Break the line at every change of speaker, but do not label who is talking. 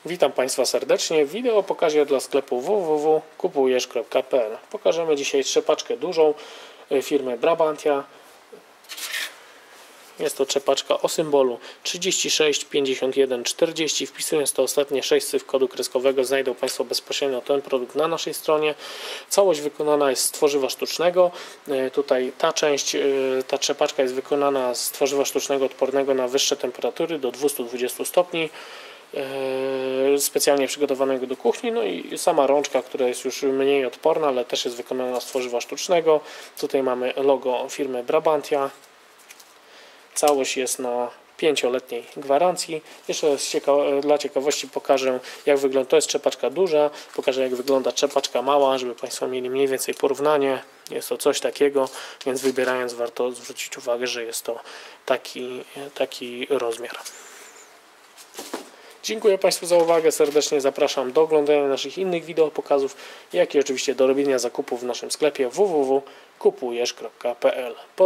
Witam Państwa serdecznie w wideo pokazie dla sklepu www.kupujesz.pl. Pokażemy dzisiaj trzepaczkę dużą firmy Brabantia. Jest to trzepaczka o symbolu 36 51 40. Wpisując te ostatnie 6 cyfr kodu kreskowego znajdą Państwo bezpośrednio ten produkt na naszej stronie. Całość wykonana jest z tworzywa sztucznego. Tutaj ta trzepaczka jest wykonana z tworzywa sztucznego odpornego na wyższe temperatury do 220 stopni. Specjalnie przygotowanego do kuchni, no i sama rączka, która jest już mniej odporna, ale też jest wykonana z tworzywa sztucznego. Tutaj mamy logo firmy Brabantia. Całość jest na 5-letniej gwarancji. Jeszcze dla ciekawości pokażę, jak wygląda. To jest trzepaczka duża, pokażę, jak wygląda trzepaczka mała, żeby Państwo mieli mniej więcej porównanie. Jest to coś takiego, więc wybierając warto zwrócić uwagę, że jest to taki rozmiar. Dziękuję Państwu za uwagę, serdecznie zapraszam do oglądania naszych innych wideo pokazów, jak i oczywiście do robienia zakupów w naszym sklepie www.kupujesz.pl.